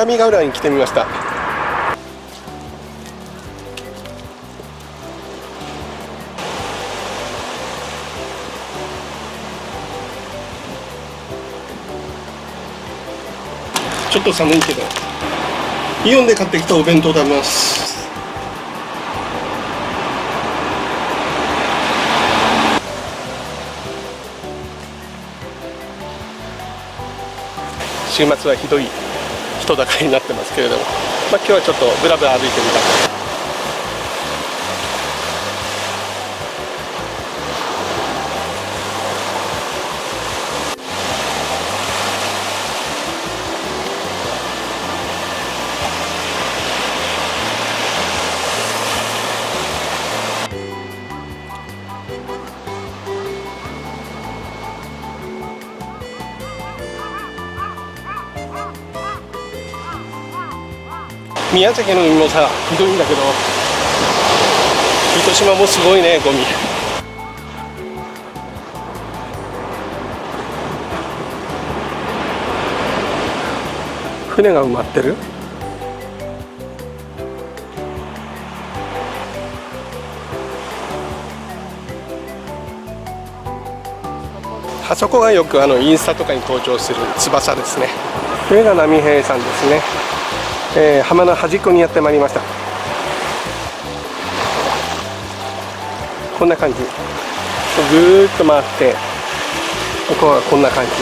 相模ヶ浦に来てみました。ちょっと寒いけどイオンで買ってきたお弁当を食べます。週末はひどい人だかりになってますけれども、今日はちょっとブラブラ歩いてみた。宮崎の海もさ、ひどいんだけど、糸島もすごいね、ゴミ。船が埋まってる。あそこがよくインスタとかに登場する翼ですね。これが波平さんですね。浜の端っこにやってまいりました。こんな感じ。ぐーっと回ってここはこんな感じ。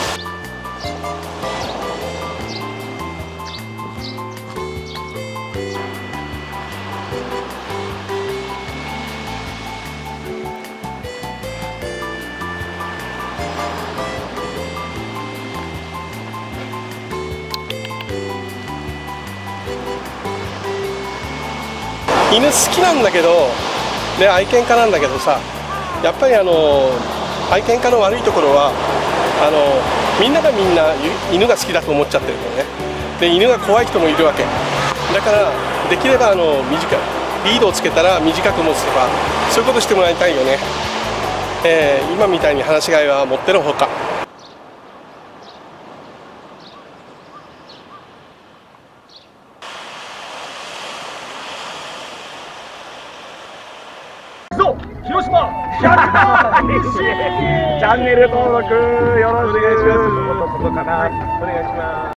犬好きなんだけど、で愛犬家なんだけどさ、やっぱり愛犬家の悪いところはみんながみんな犬が好きだと思っちゃってるのね。で犬が怖い人もいるわけだから、できればリードをつけたら短く持つとか、そういうことしてもらいたいよね。今みたいに放し飼いはもってのほか。 広島チャンネル登録よろしくお願いします。お願いします。